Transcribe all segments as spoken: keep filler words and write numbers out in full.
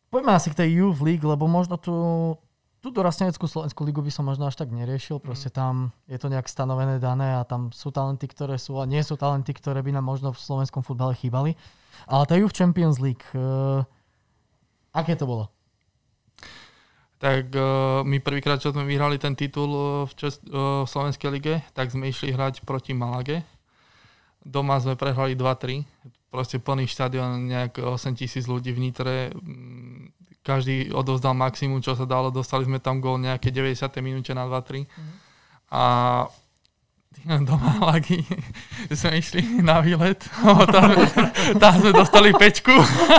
Poďme asi k tej Youth League, lebo možno tu, tú dorasteneckú Slovenskú ligu by som možno až tak neriešil. Proste tam je to nejak stanovené, dané a tam sú talenty, ktoré sú a nie sú talenty, ktoré by nám možno v slovenskom futbale chýbali. Ale tá Youth Champions League, uh, aké to bolo? Tak uh, my prvýkrát, čo sme vyhrali ten titul v, Čes- uh, v Slovenskej lige, tak sme išli hrať proti Malage. Doma sme prehrali dva tri. Proste plný štadión, nejak osem tisíc ľudí v Nitre. Každý odovzdal maximum, čo sa dalo. Dostali sme tam gól nejaké deväťdesiate minúte na dva tri. Mm. A do Malagy sme išli na výlet. Tam, tam sme dostali pečku.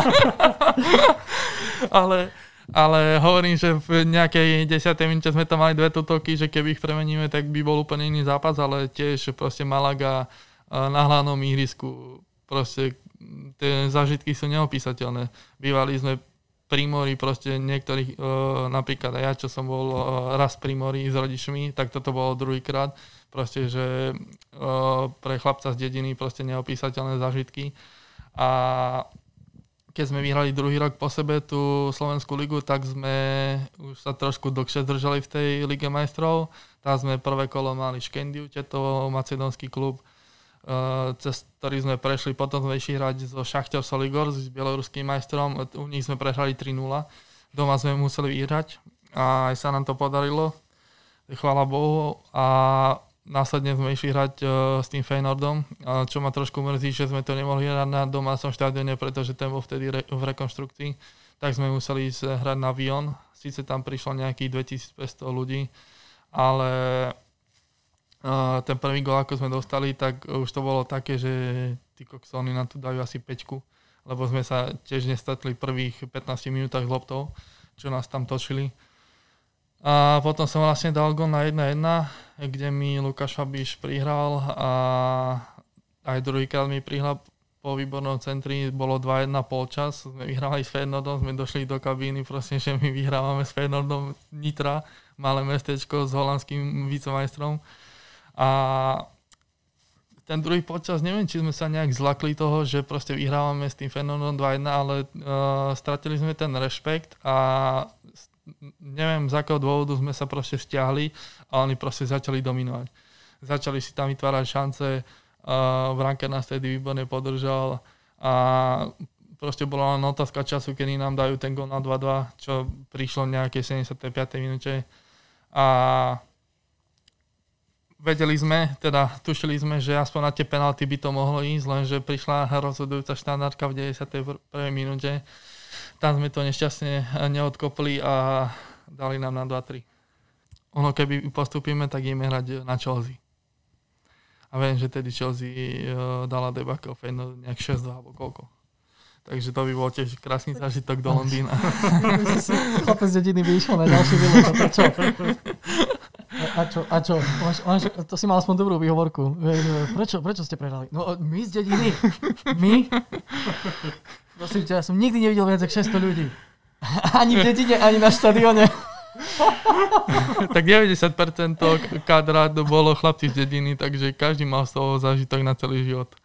ale, ale hovorím, že v nejakej desiatej minúte sme tam mali dve tutovky, že keby ich premeníme, tak by bol úplne iný zápas, ale tiež proste Malaga na hlavnom ihrisku. Proste tie zážitky sú neopísateľné. Bývali sme pri mori, proste niektorých, e, napríklad aj ja, čo som bol e, raz pri mori s rodičmi, tak toto bolo druhýkrát. Proste, že e, pre chlapca z dediny proste neopísateľné zážitky. A keď sme vyhrali druhý rok po sebe tú Slovenskú ligu, tak sme už sa trošku dlhšie zdržali v tej Lige majstrov. Tam sme prvé kolo mali Škendiu, to macedónsky klub, cez ktorý sme prešli, potom sme išli hrať so Šachťor Soligor, s bieloruským majstrom, u nich sme prehrali tri nula, doma sme museli vyhrať a aj sa nám to podarilo, chvála Bohu, a následne sme išli hrať s tým Feyenoordom, čo ma trošku mrzí, že sme to nemohli hrať na domácom štadióne, pretože ten bol vtedy re- v rekonštrukcii, tak sme museli ísť hrať na Vion, síce tam prišlo nejakých dvetisícpäťsto ľudí, ale Uh, ten prvý gól, ako sme dostali, tak už to bolo také, že tí koksóny nám tu dajú asi päťku, lebo sme sa tiež nestretli prvých pätnásť minútach s loptou, čo nás tam točili. A potom som vlastne dal gól na jedna jedna, kde mi Lukáš Fabiš prihral a aj druhýkrát mi prihral po výbornom centri, bolo dva jedna polčas, sme vyhrali s Feyenoordom, sme došli do kabíny, proste, že my vyhrávame s Feyenoordom Nitra, malé mestečko s holandským vicemajstrom. A ten druhý počas, neviem, či sme sa nejak zlakli toho, že proste vyhrávame s tým Feyenoordom dva jedna, ale uh, stratili sme ten rešpekt a neviem, z akého dôvodu sme sa proste stiahli a oni proste začali dominovať. Začali si tam vytvárať šance, uh, Branker nás tedy výborne podržal a proste bola len otázka času, kedy nám dajú ten gól na dva dva, čo prišlo v nejakej sedemdesiatej piatej minúte. A vedeli sme, teda tušili sme, že aspoň na tie penalty by to mohlo ísť, lenže prišla rozhodujúca štandardka v deväťdesiatej prvej minúte. Tam sme to nešťastne neodkopli a dali nám na dva tri. Ono, keby postupíme, tak ideme hrať na Chelsea. A viem, že tedy Chelsea dala debakel Feyenoord nejak šesť dva alebo koľko. Takže to by bol tiež krásny zážitok do Londýna. Chlapec z dediny by išiel na ďalší výlet, a prečo? A čo? A čo? To si mal aspoň dobrú výhovorku. Prečo, prečo ste prehrali? No my z dediny. My? Prosím ťa, ja som nikdy nevidel viac ako šesťsto ľudí. Ani v dedine, ani na štadióne. Tak deväťdesiat percent kádra bolo chlapci z dediny, takže každý mal z toho zážitok na celý život.